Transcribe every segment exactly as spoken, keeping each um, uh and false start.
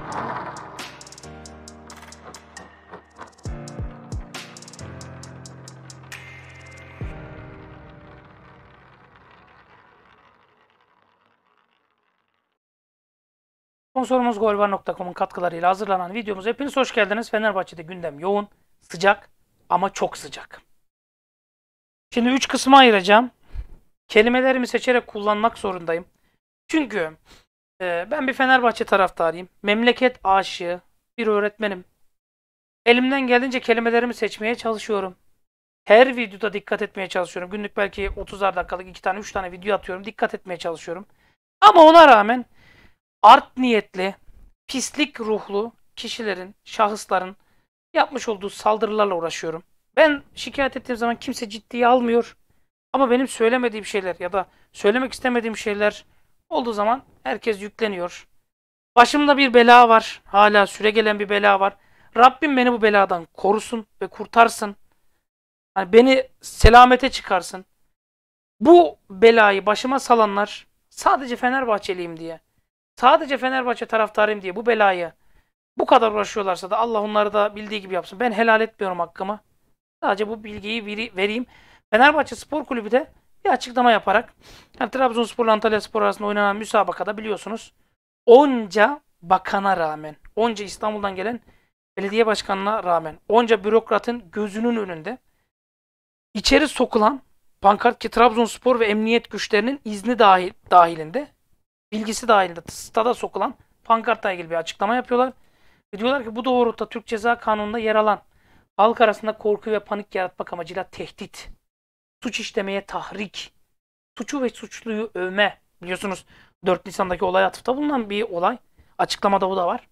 Sponsorumuz golvar nokta com'un katkılarıyla hazırlanan videomuz. Hepiniz hoş geldiniz. Fenerbahçe'de gündem yoğun, sıcak ama çok sıcak. Şimdi üç kısma ayıracağım. Kelimelerimi seçerek kullanmak zorundayım. Çünkü e, ben bir Fenerbahçe taraftarıyım. Memleket aşığı bir öğretmenim. Elimden geldiğince kelimelerimi seçmeye çalışıyorum. Her videoda dikkat etmeye çalışıyorum. Günlük belki otuzar dakikalık iki tane üç tane video atıyorum. Dikkat etmeye çalışıyorum. Ama ona rağmen art niyetli, pislik ruhlu kişilerin, şahısların yapmış olduğu saldırılarla uğraşıyorum. Ben şikayet ettiğim zaman kimse ciddiye almıyor. Ama benim söylemediğim şeyler ya da söylemek istemediğim şeyler olduğu zaman herkes yükleniyor. Başımda bir bela var. Hala süregelen bir bela var. Rabbim beni bu beladan korusun ve kurtarsın. Hani beni selamete çıkarsın. Bu belayı başıma salanlar sadece Fenerbahçeliyim diye, sadece Fenerbahçe taraftarıyım diye bu belayı bu kadar uğraşıyorlarsa da Allah onları da bildiği gibi yapsın. Ben helal etmiyorum hakkımı. Sadece bu bilgiyi vereyim. Fenerbahçe Spor Kulübü de bir açıklama yaparak, yani Trabzonspor ile Antalyaspor arasında oynanan müsabakada biliyorsunuz onca bakana rağmen, onca İstanbul'dan gelen belediye başkanına rağmen, onca bürokratın gözünün önünde içeri sokulan pankart, ki Trabzonspor ve emniyet güçlerinin izni dahil, dahilinde, bilgisi dahilinde stada sokulan pankartla ilgili bir açıklama yapıyorlar. Ve diyorlar ki bu doğrultuda Türk Ceza Kanunu'nda yer alan halk arasında korku ve panik yaratmak amacıyla tehdit, suç işlemeye tahrik, suçu ve suçluyu övme, biliyorsunuz dört Nisan'daki olay atıfta bulunan bir olay. Açıklamada o da var.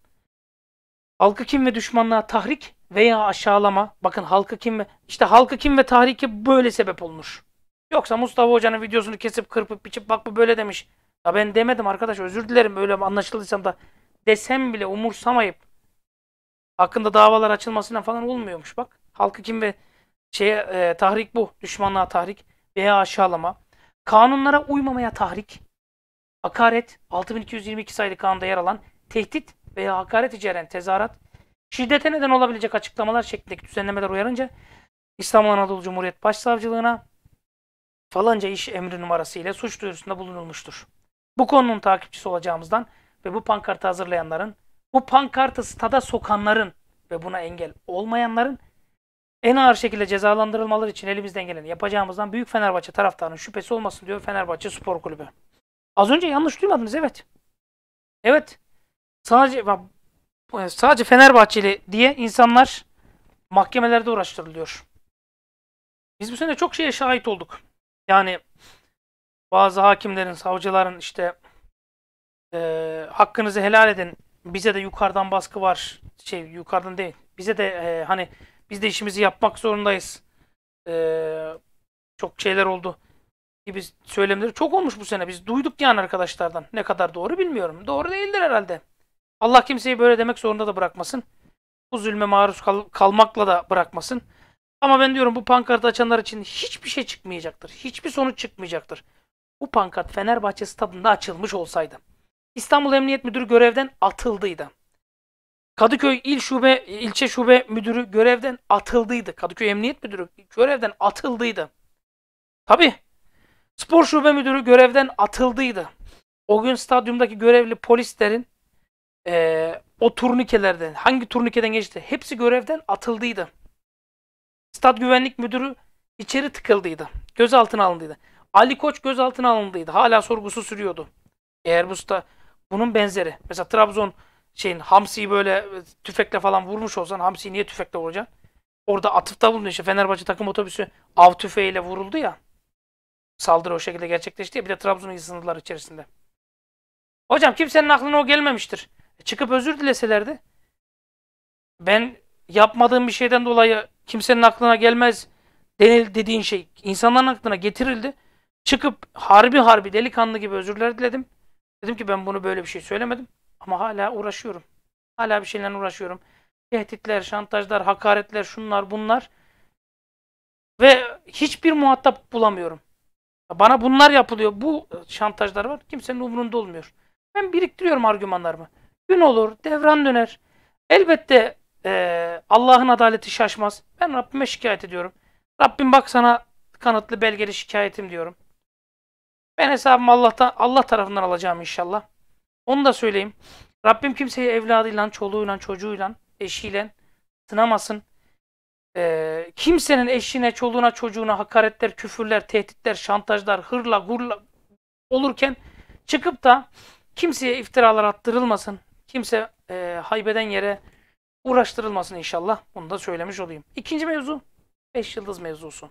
Halkı kin ve düşmanlığa tahrik veya aşağılama. Bakın, halkı kin ve işte halkı kin ve tahrike böyle sebep olmuş. Yoksa Mustafa Hoca'nın videosunu kesip kırpıp biçip bak bu böyle demiş. Ya ben demedim arkadaş, özür dilerim böyle anlaşıldıysam da desem bile umursamayıp hakkında davalar açılmasına falan olmuyormuş bak. Halkı kin ve şeye e, tahrik bu. Düşmanlığa tahrik veya aşağılama. Kanunlara uymamaya tahrik. Hakaret, altı bin iki yüz yirmi iki sayılı kanunda yer alan tehdit veya hakaret içeren tezahürat, şiddete neden olabilecek açıklamalar şeklindeki düzenlemeler uyarınca İstanbul Anadolu Cumhuriyet Başsavcılığına falanca iş emri numarası ile suç duyurusunda bulunulmuştur. Bu konunun takipçisi olacağımızdan ve bu pankartı hazırlayanların, bu pankartı stada sokanların ve buna engel olmayanların en ağır şekilde cezalandırılmaları için elimizden geleni yapacağımızdan büyük Fenerbahçe taraftarının şüphesi olmasın diyor Fenerbahçe Spor Kulübü. Az önce yanlış duymadınız, evet. Evet. Sadece sadece Fenerbahçeli diye insanlar mahkemelerde uğraştırılıyor. Biz bu sene çok şeye şahit olduk. Yani bazı hakimlerin, savcıların işte e, hakkınızı helal edin, bize de yukarıdan baskı var. Şey, yukarıdan değil. Bize de e, hani biz de işimizi yapmak zorundayız. E, çok şeyler oldu gibi söylemleri çok olmuş bu sene. Biz duyduk yani arkadaşlardan. Ne kadar doğru bilmiyorum. Doğru değildir herhalde. Allah kimseyi böyle demek zorunda da bırakmasın. Bu zulme maruz kal kalmakla da bırakmasın. Ama ben diyorum bu pankartı açanlar için hiçbir şey çıkmayacaktır. Hiçbir sonuç çıkmayacaktır. Bu pankart Fenerbahçe stadında açılmış olsaydı, İstanbul Emniyet Müdürü görevden atıldıydı. Kadıköy İl Şube, ilçe şube müdürü görevden atıldıydı. Kadıköy Emniyet Müdürü görevden atıldıydı. Tabii. Spor şube müdürü görevden atıldıydı. O gün stadyumdaki görevli polislerin Ee, o turnikelerden hangi turnikeden geçti? Hepsi görevden atıldıydı. Stad güvenlik müdürü içeri tıkıldıydı. Gözaltına alındıydı. Ali Koç gözaltına alındıydı. Hala sorgusu sürüyordu. Eğer bu sta bunun benzeri. Mesela Trabzon şeyin Hamsi'yi böyle tüfekle falan vurmuş olsan, Hamsi'yi niye tüfekle vuracaksın? Orada atıfta bulundu işte, Fenerbahçe takım otobüsü av tüfeğiyle vuruldu ya. Saldırı o şekilde gerçekleşti ya, bir de Trabzon'un sınırları içerisinde. Hocam kimsenin aklına o gelmemiştir. Çıkıp özür dileselerdi, ben yapmadığım bir şeyden dolayı kimsenin aklına gelmez denil dediğin şey insanların aklına getirildi. Çıkıp harbi harbi delikanlı gibi özürler diledim. Dedim ki ben bunu böyle bir şey söylemedim ama hala uğraşıyorum. Hala bir şeylerle uğraşıyorum. Tehditler, şantajlar, hakaretler, şunlar bunlar ve hiçbir muhatap bulamıyorum. Bana bunlar yapılıyor. Bu şantajlar var. Kimsenin umurunda olmuyor. Ben biriktiriyorum argümanlarımı. Gün olur, devran döner. Elbette eee, Allah'ın adaleti şaşmaz. Ben Rabbime şikayet ediyorum. Rabbim bak sana kanıtlı belgeli şikayetim diyorum. Ben hesabımı Allah'tan, Allah tarafından alacağım inşallah. Onu da söyleyeyim. Rabbim kimseyi evladıyla, çoluğuyla, çocuğuyla, eşiyle sınamasın. Ee, kimsenin eşine, çoluğuna, çocuğuna hakaretler, küfürler, tehditler, şantajlar, hırla, gurla olurken çıkıp da kimseye iftiralar attırılmasın. Kimse e, haybeden yere uğraştırılmasın inşallah. Bunu da söylemiş olayım. İkinci mevzu, beş yıldız mevzusu.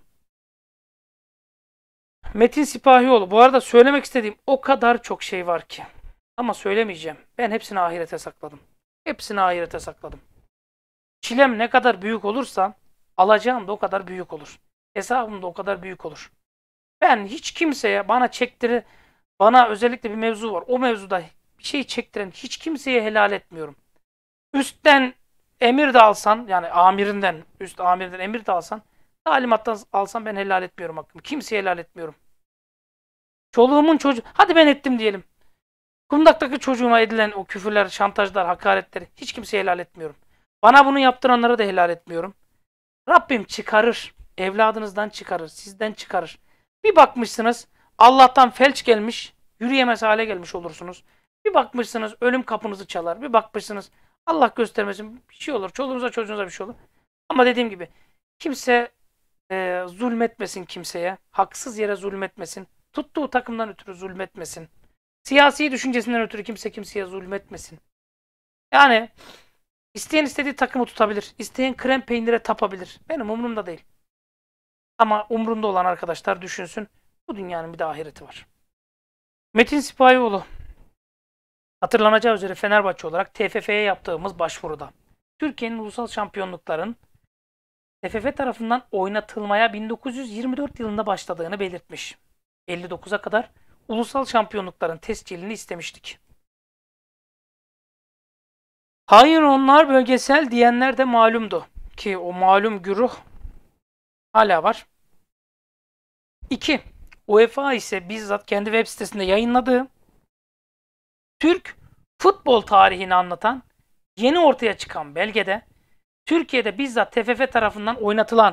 Metin Sipahioğlu. Bu arada söylemek istediğim o kadar çok şey var ki. Ama söylemeyeceğim. Ben hepsini ahirete sakladım. Hepsini ahirete sakladım. Çilem ne kadar büyük olursa alacağım da o kadar büyük olur. Hesabım da o kadar büyük olur. Ben hiç kimseye bana çektiri, bana özellikle bir mevzu var. O mevzuda bir şey çektiren hiç kimseye helal etmiyorum. Üstten emir de alsan, yani amirinden, üst amirden emir de alsan, talimattan alsan ben helal etmiyorum hakkımı. Kimseye helal etmiyorum. Çoluğumun çocuğu, hadi ben ettim diyelim. Kundaktaki çocuğuma edilen o küfürler, şantajlar, hakaretleri hiç kimseye helal etmiyorum. Bana bunu yaptıranlara da helal etmiyorum. Rabbim çıkarır. Evladınızdan çıkarır. Sizden çıkarır. Bir bakmışsınız Allah'tan felç gelmiş, yürüyemez hale gelmiş olursunuz. Bir bakmışsınız ölüm kapınızı çalar. Bir bakmışsınız Allah göstermesin bir şey olur. Çoluğunuza çocuğunuza bir şey olur. Ama dediğim gibi kimse e, zulmetmesin kimseye. Haksız yere zulmetmesin. Tuttuğu takımdan ötürü zulmetmesin. Siyasi düşüncesinden ötürü kimse kimseye zulmetmesin. Yani isteyen istediği takımı tutabilir. İsteyen krem peynire tapabilir. Benim umurumda değil. Ama umrunda olan arkadaşlar düşünsün. Bu dünyanın bir de ahireti var. Metin Sipahioğlu. Hatırlanacağı üzere Fenerbahçe olarak T F F'ye yaptığımız başvuruda Türkiye'nin ulusal şampiyonlukların T F F tarafından oynatılmaya bin dokuz yüz yirmi dört yılında başladığını belirtmiş. elli dokuza kadar ulusal şampiyonlukların tescilini istemiştik. Hayır onlar bölgesel diyenler de malumdu. Ki o malum güruh hala var. iki. UEFA ise bizzat kendi web sitesinde yayınladığı Türk futbol tarihini anlatan yeni ortaya çıkan belgede Türkiye'de bizzat T F F tarafından oynatılan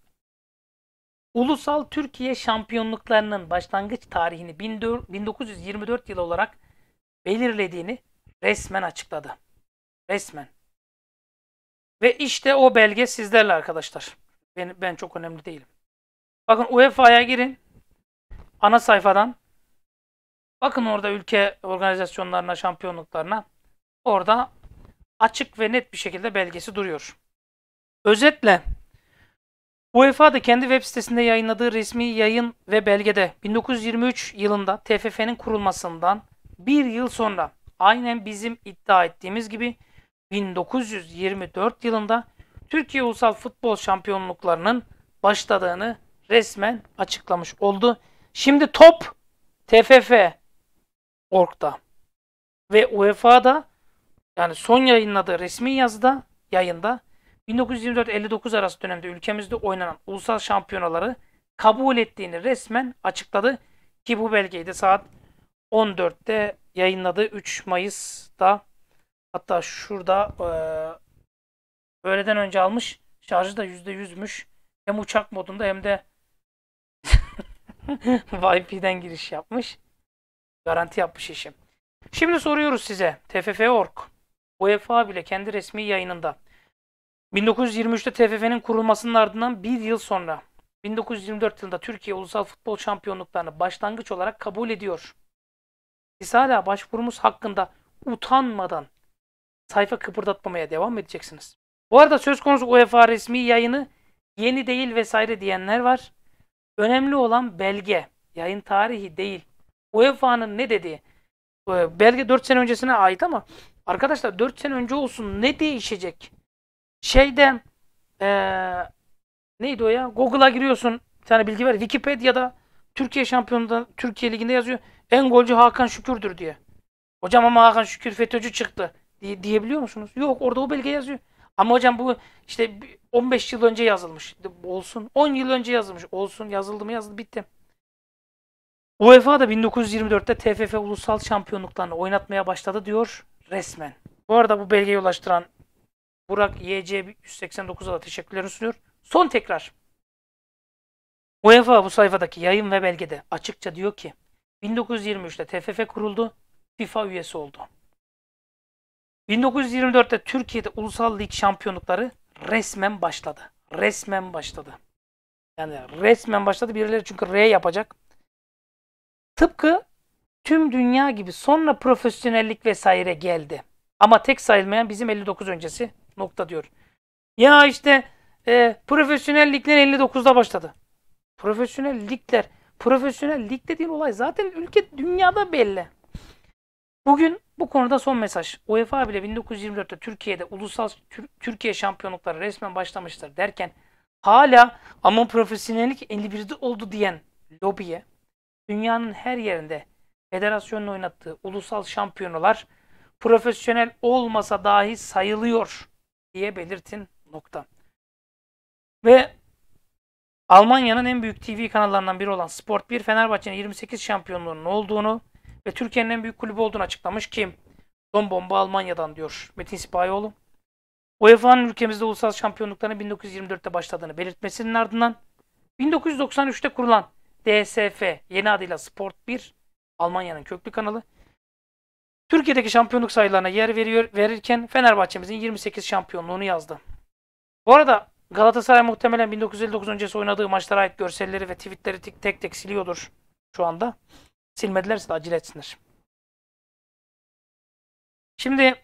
Ulusal Türkiye Şampiyonluklarının başlangıç tarihini bin dokuz yüz yirmi dört yılı olarak belirlediğini resmen açıkladı. Resmen. Ve işte o belge sizlerle arkadaşlar. Ben, ben çok önemli değilim. Bakın U E F A'ya girin. Ana sayfadan. Bakın orada ülke organizasyonlarına, şampiyonluklarına. Orada açık ve net bir şekilde belgesi duruyor. Özetle UEFA da kendi web sitesinde yayınladığı resmi yayın ve belgede bin dokuz yüz yirmi üç yılında T F F'nin kurulmasından bir yıl sonra aynen bizim iddia ettiğimiz gibi bin dokuz yüz yirmi dört yılında Türkiye Ulusal Futbol Şampiyonluklarının başladığını resmen açıklamış oldu. Şimdi top T F F nokta org'da ve UEFA'da yani son yayınladığı resmi yazıda yayında bin dokuz yüz yirmi dört elli dokuz arası dönemde ülkemizde oynanan ulusal şampiyonaları kabul ettiğini resmen açıkladı ki bu belgeyi de saat on dörtte yayınladı. üç Mayıs'ta hatta şurada e, öğleden önce almış. Şarjı da yüzde yüzmüş. Hem uçak modunda hem de Wi-Fi'den giriş yapmış. Garanti yapmış işim. Şimdi soruyoruz size. T F F nokta org UEFA bile kendi resmi yayınında bin dokuz yüz yirmi üçte T F F'nin kurulmasının ardından bir yıl sonra bin dokuz yüz yirmi dört yılında Türkiye Ulusal Futbol Şampiyonluklarını başlangıç olarak kabul ediyor. Siz hala başvurumuz hakkında utanmadan sayfa kıpırdatmamaya devam edeceksiniz. Bu arada söz konusu UEFA resmi yayını yeni değil vesaire diyenler var. Önemli olan belge, yayın tarihi değil. UEFA'nın ne dediği. Belge dört sene öncesine ait ama arkadaşlar dört sene önce olsun ne değişecek? Şeyde ee, neydi o ya? Google'a giriyorsun. Bir tane bilgi var. Wikipedia'da Türkiye Şampiyonluğunda Türkiye Ligi'nde yazıyor. En golcü Hakan Şükür'dür diye. Hocam ama Hakan Şükür FETÖ'cü çıktı diye, diyebiliyor musunuz? Yok orada o belge yazıyor. Ama hocam bu işte on beş yıl önce yazılmış. Olsun. on yıl önce yazılmış. Olsun. Yazıldı mı yazıldı. Bitti. UEFA da bin dokuz yüz yirmi dörtte T F F ulusal şampiyonluklarını oynatmaya başladı diyor. Resmen. Bu arada bu belgeyi ulaştıran Burak Y C yüz seksen dokuza da teşekkürlerini sunuyor. Son tekrar. UEFA bu sayfadaki yayın ve belgede açıkça diyor ki bin dokuz yüz yirmi üçte T F F kuruldu, FIFA üyesi oldu. bin dokuz yüz yirmi dörtte Türkiye'de ulusal lig şampiyonlukları resmen başladı. Resmen başladı. Yani resmen başladı. Birileri çünkü R yapacak. Tıpkı tüm dünya gibi sonra profesyonellik vesaire geldi. Ama tek sayılmayan bizim elli dokuz öncesi nokta diyor. Ya işte e, profesyonel ligler elli dokuzda başladı. Profesyonel ligler, profesyonel lig dediğin olay zaten ülke dünyada belli. Bugün bu konuda son mesaj. UEFA bile bin dokuz yüz yirmi dörtte Türkiye'de ulusal Türkiye şampiyonlukları resmen başlamıştır derken hala ama profesyonellik elli birde oldu diyen lobiye dünyanın her yerinde federasyonun oynattığı ulusal şampiyonalar profesyonel olmasa dahi sayılıyor diye belirtin nokta. Ve Almanya'nın en büyük T V kanallarından biri olan Sport bir Fenerbahçe'nin yirmi sekiz şampiyonluğunun olduğunu ve Türkiye'nin en büyük kulübü olduğunu açıklamış. Kim? Son bomba Almanya'dan diyor Metin Sipahoğlu. U E F A'nın ülkemizde ulusal şampiyonluklarının bin dokuz yüz yirmi dörtte başladığını belirtmesinin ardından bin dokuz yüz doksan üçte kurulan D S F yeni adıyla Sport bir Almanya'nın köklü kanalı Türkiye'deki şampiyonluk sayılarına yer veriyor, verirken Fenerbahçe'mizin yirmi sekiz şampiyonluğunu yazdı. Bu arada Galatasaray muhtemelen bin dokuz yüz elli dokuz öncesi oynadığı maçlara ait görselleri ve tweetleri tek tek siliyordur şu anda. Silmedilerse de acele etsinler. Şimdi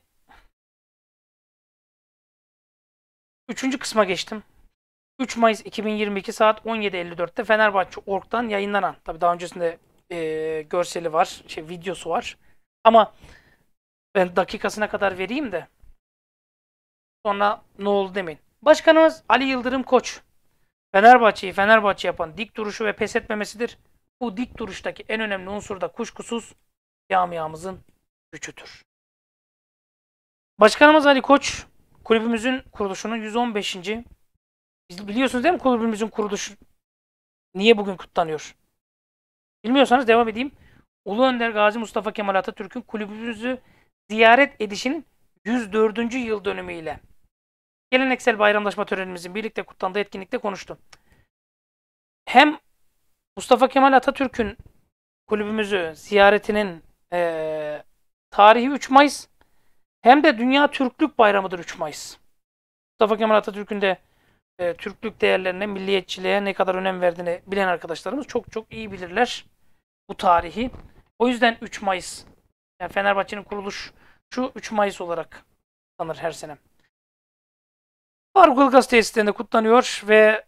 üçüncü kısma geçtim. üç Mayıs iki bin yirmi iki saat on yedi elli dörtte Fenerbahçe nokta org'dan yayınlanan, tabii daha öncesinde e, görseli var, şey videosu var. Ama ben dakikasına kadar vereyim de sonra ne oldu demeyin. Başkanımız Ali Yıldırım Koç, Fenerbahçe'yi Fenerbahçe yapan dik duruşu ve pes etmemesidir. Bu dik duruştaki en önemli unsur da kuşkusuz camiamızın gücüdür. Başkanımız Ali Koç, kulübümüzün kuruluşunun yüz on beşinci Biliyorsunuz değil mi kulübümüzün kuruluşu niye bugün kutlanıyor? Bilmiyorsanız devam edeyim. Ulu Önder Gazi Mustafa Kemal Atatürk'ün kulübümüzü ziyaret edişinin yüz dördüncü yıl dönümüyle geleneksel bayramlaşma törenimizin birlikte kutlandığı etkinlikte konuştu. Hem Mustafa Kemal Atatürk'ün kulübümüzü ziyaretinin ee, tarihi üç Mayıs hem de Dünya Türklük Bayramı'dır üç Mayıs. Mustafa Kemal Atatürk'ün de e, Türklük değerlerine, milliyetçiliğe ne kadar önem verdiğini bilen arkadaşlarımız çok çok iyi bilirler bu tarihi. O yüzden üç Mayıs, yani Fenerbahçe'nin kuruluş şu üç Mayıs olarak kutlanır her sene. Faruk Ilgaz tesislerinde kutlanıyor ve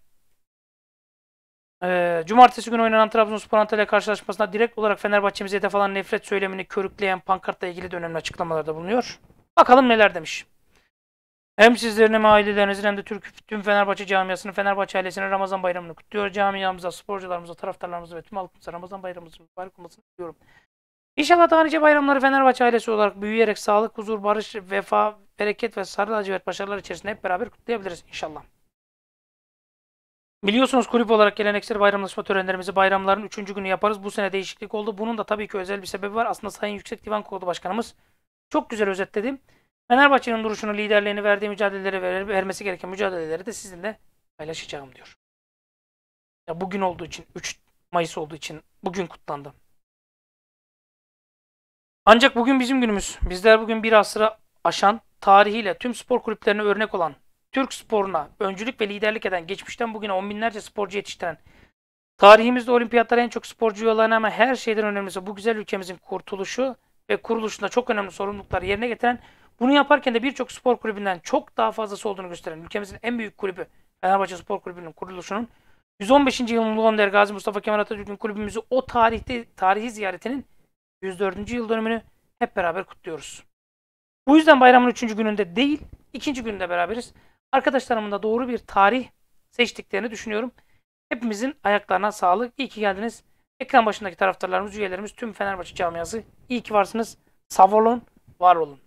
e, Cumartesi günü oynanan Trabzonspor Antalya karşılaşmasında direkt olarak Fenerbahçe'mize hedef alan nefret söylemini körükleyen pankartla ilgili de önemli açıklamalarda bulunuyor. Bakalım neler demiş. Hem sizlerin hem ailelerinizin hem de Türk, tüm Fenerbahçe camiasının, Fenerbahçe ailesinin Ramazan bayramını kutluyor. Camiamıza, sporcularımıza, taraftarlarımıza ve tüm halkımıza Ramazan bayramımızın mübarek olmasını diliyorum. İnşallah daha nice bayramları Fenerbahçe ailesi olarak büyüyerek sağlık, huzur, barış, vefa, bereket ve sarı lacivert başarılar içerisinde hep beraber kutlayabiliriz inşallah. Biliyorsunuz kulüp olarak geleneksel bayramlaşma törenlerimizi bayramların üçüncü günü yaparız. Bu sene değişiklik oldu. Bunun da tabii ki özel bir sebebi var. Aslında Sayın Yüksek Divan Kurulu Başkanımız çok güzel özetledi. Fenerbahçe'nin duruşunu, liderliğini, verdiği mücadeleleri, ver, vermesi gereken mücadeleleri de sizinle paylaşacağım diyor. Ya bugün olduğu için, üç Mayıs olduğu için bugün kutlandı. Ancak bugün bizim günümüz. Bizler bugün bir asıra aşan, tarihiyle tüm spor kulüplerine örnek olan, Türk sporuna öncülük ve liderlik eden, geçmişten bugüne on binlerce sporcu yetiştiren, tarihimizde olimpiyatlara en çok sporcu yollayan ama her şeyden önemlisi bu güzel ülkemizin kurtuluşu ve kuruluşunda çok önemli sorumlulukları yerine getiren, bunu yaparken de birçok spor kulübünden çok daha fazlası olduğunu gösteren ülkemizin en büyük kulübü Fenerbahçe Spor Kulübü'nün kuruluşunun yüz on beşinci yılın Ulu Önder Gazi Mustafa Kemal Atatürk'ün kulübümüzü o tarihte tarihi ziyaretinin yüz dördüncü yıl dönümünü hep beraber kutluyoruz. Bu yüzden bayramın üçüncü gününde değil, ikinci günde beraberiz. Arkadaşlarımın da doğru bir tarih seçtiklerini düşünüyorum. Hepimizin ayaklarına sağlık. İyi ki geldiniz. Ekran başındaki taraftarlarımız, üyelerimiz, tüm Fenerbahçe camiası iyi ki varsınız. Sağ olun, var olun.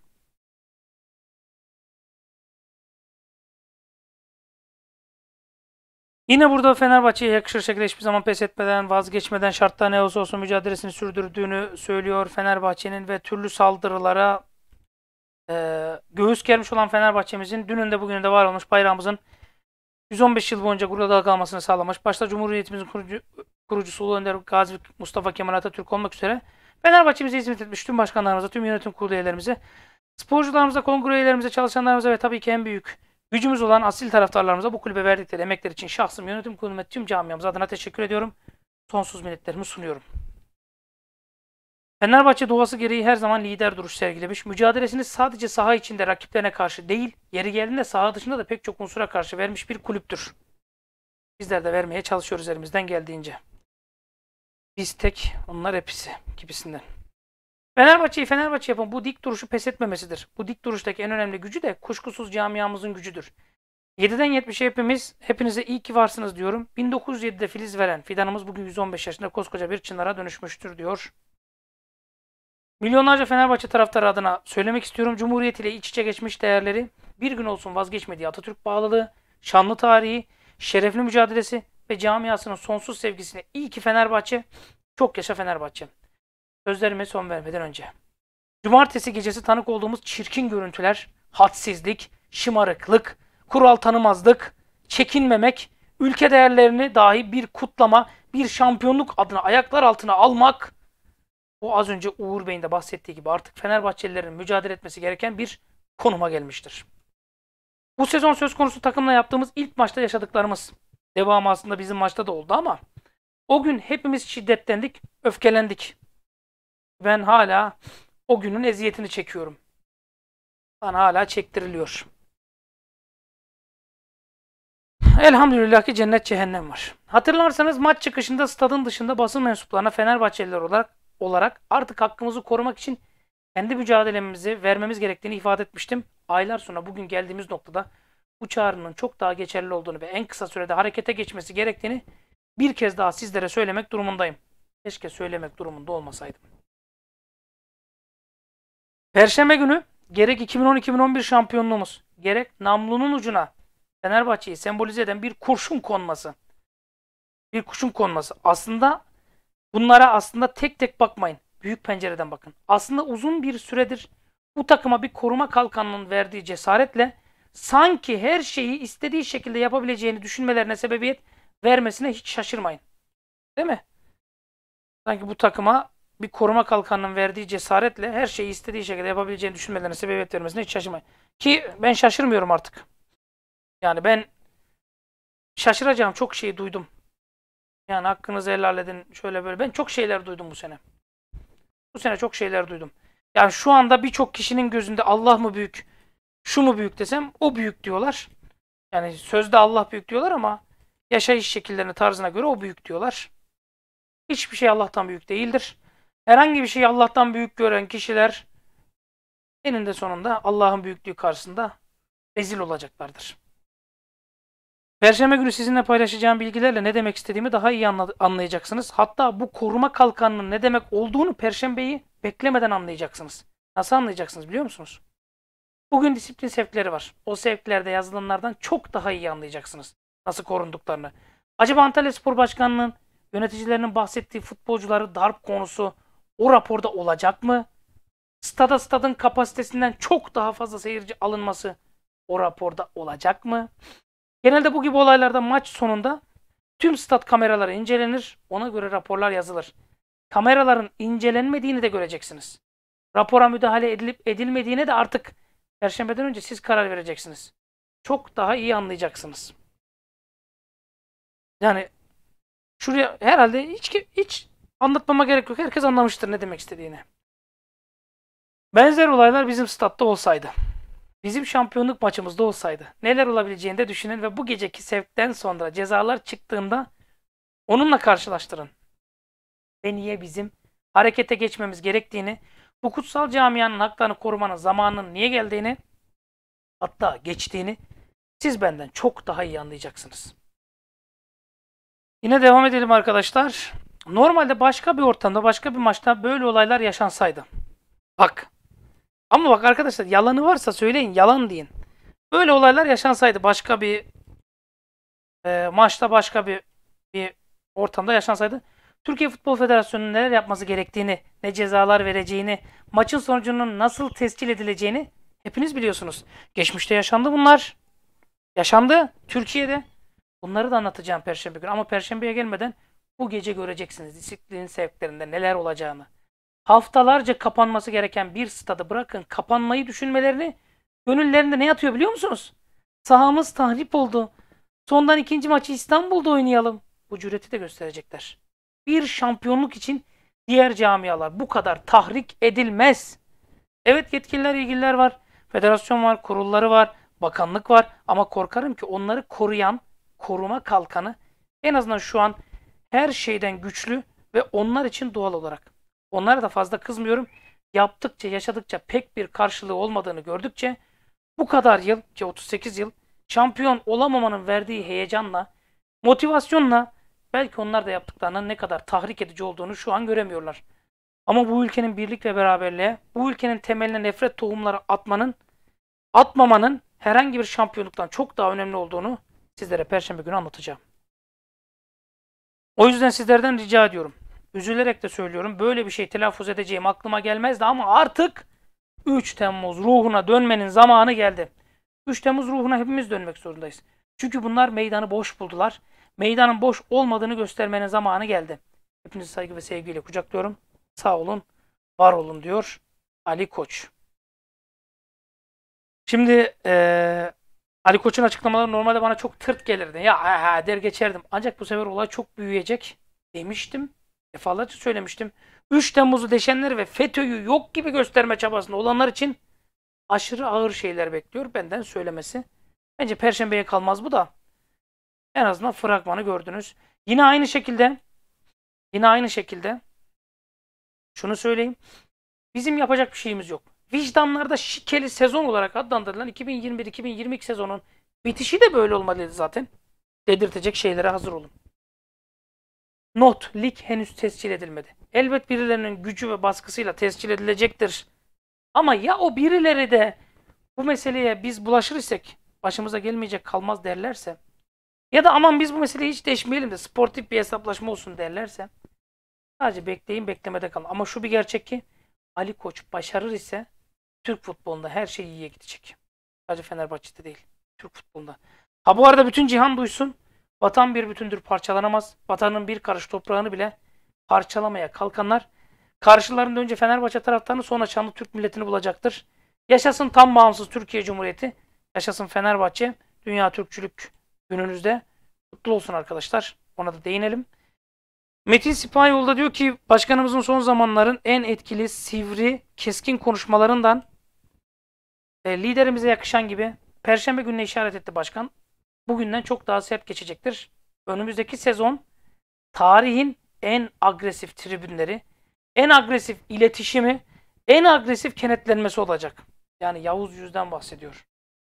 Yine burada Fenerbahçe'ye yakışır şekilde hiçbir zaman pes etmeden, vazgeçmeden, şartlar ne olsa olsun mücadelesini sürdürdüğünü söylüyor. Fenerbahçe'nin ve türlü saldırılara Ee, göğüs germiş olan Fenerbahçe'mizin dünün de bugünün de var olmuş bayrağımızın yüz on beş yıl boyunca gururla kalmasını sağlamış. Başta Cumhuriyetimizin kurucu, kurucusu Ulu Önder Gazi Mustafa Kemal Atatürk olmak üzere Fenerbahçe'mize hizmet etmiş tüm başkanlarımıza, tüm yönetim kurulu üyelerimize, sporcularımıza, kongre üyelerimize, çalışanlarımıza ve tabii ki en büyük gücümüz olan asil taraftarlarımıza bu kulübe verdikleri emekler için şahsım, yönetim kurulu ve tüm camiamız adına teşekkür ediyorum. Sonsuz minnetlerimi sunuyorum. Fenerbahçe doğası gereği her zaman lider duruş sergilemiş. Mücadelesini sadece saha içinde rakiplerine karşı değil, yeri geldiğinde saha dışında da pek çok unsura karşı vermiş bir kulüptür. Bizler de vermeye çalışıyoruz elimizden geldiğince. Biz tek, onlar hepsi gibisinden. Fenerbahçe'yi Fenerbahçe yapan bu dik duruşu pes etmemesidir. Bu dik duruştaki en önemli gücü de kuşkusuz camiamızın gücüdür. yediden yetmişe hepimiz, hepinize iyi ki varsınız diyorum. bin dokuz yüz yedide filiz veren fidanımız bugün yüz on beş yaşında koskoca bir çınara dönüşmüştür diyor. Milyonlarca Fenerbahçe taraftarı adına söylemek istiyorum. Cumhuriyet ile iç içe geçmiş değerleri, bir gün olsun vazgeçmediği Atatürk bağlılığı, şanlı tarihi, şerefli mücadelesi ve camiasının sonsuz sevgisine iyi ki Fenerbahçe, çok yaşa Fenerbahçe. Sözlerime son vermeden önce. Cumartesi gecesi tanık olduğumuz çirkin görüntüler, hadsizlik, şımarıklık, kural tanımazlık, çekinmemek, ülke değerlerini dahi bir kutlama, bir şampiyonluk adına ayaklar altına almak, o az önce Uğur Bey'in de bahsettiği gibi artık Fenerbahçelilerin mücadele etmesi gereken bir konuma gelmiştir. Bu sezon söz konusu takımla yaptığımız ilk maçta yaşadıklarımız, devamı aslında bizim maçta da oldu ama o gün hepimiz şiddetlendik, öfkelendik. Ben hala o günün eziyetini çekiyorum. Bana hala çektiriliyor. Elhamdülillah ki cennet cehennem var. Hatırlarsanız maç çıkışında stadın dışında basın mensuplarına Fenerbahçeliler olarak olarak artık hakkımızı korumak için kendi mücadelemizi vermemiz gerektiğini ifade etmiştim. Aylar sonra bugün geldiğimiz noktada bu çağrının çok daha geçerli olduğunu ve en kısa sürede harekete geçmesi gerektiğini bir kez daha sizlere söylemek durumundayım. Keşke söylemek durumunda olmasaydım. Perşembe günü gerek iki bin on iki bin on bir şampiyonluğumuz, gerek namlunun ucuna Fenerbahçe'yi sembolize eden bir kurşun konması. Bir kurşun konması. Aslında bunlara aslında tek tek bakmayın. Büyük pencereden bakın. Aslında uzun bir süredir bu takıma bir koruma kalkanının verdiği cesaretle sanki her şeyi istediği şekilde yapabileceğini düşünmelerine sebebiyet vermesine hiç şaşırmayın. Değil mi? Sanki bu takıma bir koruma kalkanının verdiği cesaretle her şeyi istediği şekilde yapabileceğini düşünmelerine sebebiyet vermesine hiç şaşırmayın. Ki ben şaşırmıyorum artık. Yani ben şaşıracağım çok şey duydum. Yani hakkınızı helal edin şöyle böyle. Ben çok şeyler duydum bu sene. Bu sene çok şeyler duydum. Yani şu anda birçok kişinin gözünde Allah mı büyük, şu mu büyük desem o büyük diyorlar. Yani sözde Allah büyük diyorlar ama yaşayış şekillerine, tarzına göre o büyük diyorlar. Hiçbir şey Allah'tan büyük değildir. Herhangi bir şeyi Allah'tan büyük gören kişiler eninde sonunda Allah'ın büyüklüğü karşısında rezil olacaklardır. Perşembe günü sizinle paylaşacağım bilgilerle ne demek istediğimi daha iyi anlayacaksınız. Hatta bu koruma kalkanının ne demek olduğunu Perşembeyi beklemeden anlayacaksınız. Nasıl anlayacaksınız biliyor musunuz? Bugün disiplin sevkleri var. O sevklerde yazılanlardan çok daha iyi anlayacaksınız nasıl korunduklarını. Acaba Antalyaspor Başkanı'nın yöneticilerinin bahsettiği futbolcuları darp konusu o raporda olacak mı? Stada stadın kapasitesinden çok daha fazla seyirci alınması o raporda olacak mı? Genelde bu gibi olaylarda maç sonunda tüm stat kameraları incelenir, ona göre raporlar yazılır. Kameraların incelenmediğini de göreceksiniz. Rapora müdahale edilip edilmediğine de artık Perşembeden önce siz karar vereceksiniz. Çok daha iyi anlayacaksınız. Yani şuraya herhalde hiç hiç anlatmama gerek yok. Herkes anlamıştır ne demek istediğini. Benzer olaylar bizim statta olsaydı, bizim şampiyonluk maçımızda olsaydı neler olabileceğini de düşünün ve bu geceki sevkten sonra cezalar çıktığında onunla karşılaştırın. Ve niye bizim harekete geçmemiz gerektiğini, bu kutsal camianın haklarını korumanın zamanının niye geldiğini, hatta geçtiğini siz benden çok daha iyi anlayacaksınız. Yine devam edelim arkadaşlar. Normalde başka bir ortamda, başka bir maçta böyle olaylar yaşansaydı. Bak. Ama bak arkadaşlar yalanı varsa söyleyin, yalan deyin. Böyle olaylar yaşansaydı başka bir e, maçta, başka bir bir ortamda yaşansaydı Türkiye Futbol Federasyonu'nun neler yapması gerektiğini, ne cezalar vereceğini, maçın sonucunun nasıl tescil edileceğini Hepiniz biliyorsunuz. Geçmişte yaşandı bunlar. Yaşandı Türkiye'de. Bunları da anlatacağım Perşembe günü. Ama Perşembeye gelmeden bu gece göreceksiniz disiplin sevklerinde neler olacağını. Haftalarca kapanması gereken bir stadı bırakın kapanmayı düşünmelerini, gönüllerinde ne yatıyor biliyor musunuz? Sahamız tahrip oldu. Sondan ikinci maçı İstanbul'da oynayalım. Bu cüreti de gösterecekler. Bir şampiyonluk için diğer camialar bu kadar tahrik edilmez. Evet, yetkililer, ilgililer var. Federasyon var, kurulları var, bakanlık var. Ama korkarım ki onları koruyan, koruma kalkanı en azından şu an her şeyden güçlü ve onlar için doğal olarak. Onlara da fazla kızmıyorum. Yaptıkça, yaşadıkça, pek bir karşılığı olmadığını gördükçe bu kadar yıl ki otuz sekiz yıl şampiyon olamamanın verdiği heyecanla, motivasyonla belki onlar da yaptıklarının ne kadar tahrik edici olduğunu şu an göremiyorlar. Ama bu ülkenin birlik ve beraberliğe, bu ülkenin temeline nefret tohumları atmanın, atmamanın herhangi bir şampiyonluktan çok daha önemli olduğunu sizlere Perşembe günü anlatacağım. O yüzden sizlerden rica ediyorum. Üzülerek de söylüyorum. Böyle bir şey telaffuz edeceğim aklıma gelmezdi ama artık üç Temmuz ruhuna dönmenin zamanı geldi. üç Temmuz ruhuna hepimiz dönmek zorundayız. Çünkü bunlar meydanı boş buldular. Meydanın boş olmadığını göstermenin zamanı geldi. Hepinizi saygı ve sevgiyle kucaklıyorum. Sağ olun, var olun diyor Ali Koç. Şimdi ee, Ali Koç'un açıklamaları normalde bana çok tırt gelirdi. Ya ha, ha der geçerdim. Ancak bu sefer olay çok büyüyecek demiştim. Defalarca söylemiştim. üç Temmuz'u deşenler ve FETÖ'yü yok gibi gösterme çabasında olanlar için aşırı ağır şeyler bekliyor. Benden söylemesi. Bence Perşembe'ye kalmaz bu da. En azından fragmanı gördünüz. Yine aynı şekilde yine aynı şekilde şunu söyleyeyim. Bizim yapacak bir şeyimiz yok. Vicdanlarda şikeli sezon olarak adlandırılan iki bin yirmi bir iki bin yirmi iki sezonun bitişi de böyle olmalıydı zaten. Dedirtecek şeylere hazır olun. Not, lig henüz tescil edilmedi. Elbet birilerinin gücü ve baskısıyla tescil edilecektir. Ama ya o birileri de bu meseleye biz bulaşır isek başımıza gelmeyecek kalmaz derlerse ya da aman biz bu meseleyi hiç değişmeyelim de sportif bir hesaplaşma olsun derlerse sadece bekleyin, beklemede kalın. Ama şu bir gerçek ki Ali Koç başarır ise Türk futbolunda her şey iyiye gidecek. Sadece Fenerbahçe'de değil. Türk futbolunda. Ha bu arada bütün cihan duysun. Vatan bir bütündür, parçalanamaz. Vatanın bir karış toprağını bile parçalamaya kalkanlar karşılarında önce Fenerbahçe taraftarını sonra Çanlı Türk milletini bulacaktır. Yaşasın tam bağımsız Türkiye Cumhuriyeti. Yaşasın Fenerbahçe. Dünya Türkçülük gününüzde kutlu olsun arkadaşlar. Ona da değinelim. Metin Sipahiyoğlu da diyor ki başkanımızın son zamanların en etkili, sivri, keskin konuşmalarından e, liderimize yakışan gibi Perşembe gününe işaret etti başkan. Bugünden çok daha sert geçecektir. Önümüzdeki sezon tarihin en agresif tribünleri, en agresif iletişimi, en agresif kenetlenmesi olacak. Yani Yavuz Yüz'den bahsediyor.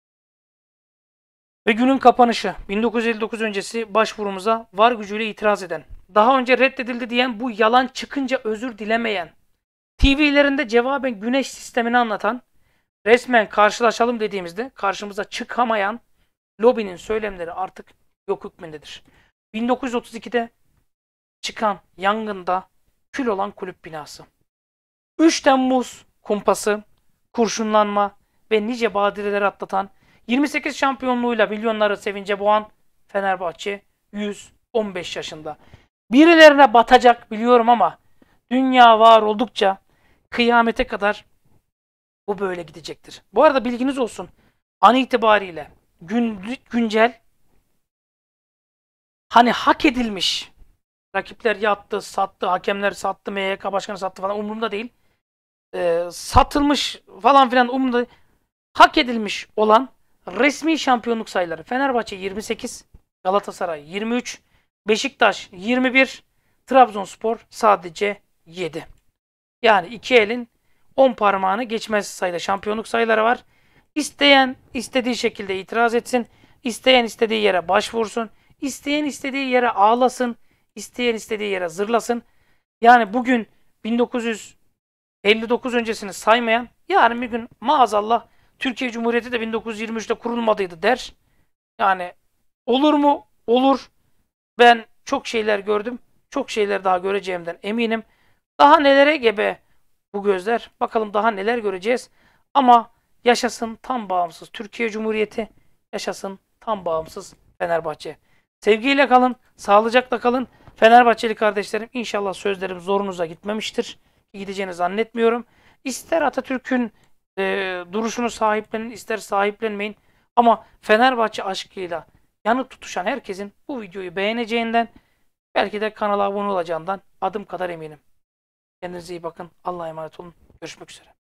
Ve günün kapanışı bin dokuz yüz elli dokuz öncesi başvurumuza var gücüyle itiraz eden, daha önce reddedildi diyen bu yalan çıkınca özür dilemeyen, T V'lerinde cevaben güneş sistemini anlatan, resmen karşılaşalım dediğimizde karşımıza çıkamayan lobinin söylemleri artık yok hükmündedir. bin dokuz yüz otuz ikide çıkan yangında kül olan kulüp binası. üç Temmuz kumpası, kurşunlanma ve nice badireleri atlatan, yirmi sekiz şampiyonluğuyla milyonları sevince boğan Fenerbahçe yüz on beş yaşında. Birilerine batacak biliyorum ama dünya var oldukça kıyamete kadar bu böyle gidecektir. Bu arada bilginiz olsun. An itibariyle gün, güncel hani hak edilmiş rakipler yattı, sattı, hakemler sattı, M Y K başkanı sattı falan umurumda değil. Ee, satılmış falan filan umurumda değil. Hak edilmiş olan resmi şampiyonluk sayıları. Fenerbahçe yirmi sekiz, Galatasaray yirmi üç, Beşiktaş yirmi bir, Trabzonspor sadece yedi. Yani iki elin on parmağını geçmez sayıda şampiyonluk sayıları var. İsteyen istediği şekilde itiraz etsin. İsteyen istediği yere başvursun. İsteyen istediği yere ağlasın. İsteyen istediği yere zırlasın. Yani bugün bin dokuz yüz elli dokuz öncesini saymayan yarın bir gün maazallah Türkiye Cumhuriyeti de bin dokuz yüz yirmi üçte kurulmadıydı der. Yani olur mu? Olur. Ben çok şeyler gördüm. Çok şeyler daha göreceğimden eminim. Daha nelere gebe bu gözler. Bakalım daha neler göreceğiz. Ama Yaşasın tam bağımsız Türkiye Cumhuriyeti. Yaşasın tam bağımsız Fenerbahçe. Sevgiyle kalın, sağlıcakla kalın. Fenerbahçeli kardeşlerim, inşallah sözlerim zorunuza gitmemiştir. Gideceğini zannetmiyorum. İster Atatürk'ün e, duruşunu sahiplenin, ister sahiplenmeyin. Ama Fenerbahçe aşkıyla yanıp tutuşan herkesin bu videoyu beğeneceğinden, belki de kanala abone olacağından adım kadar eminim. Kendinize iyi bakın. Allah'a emanet olun. Görüşmek üzere.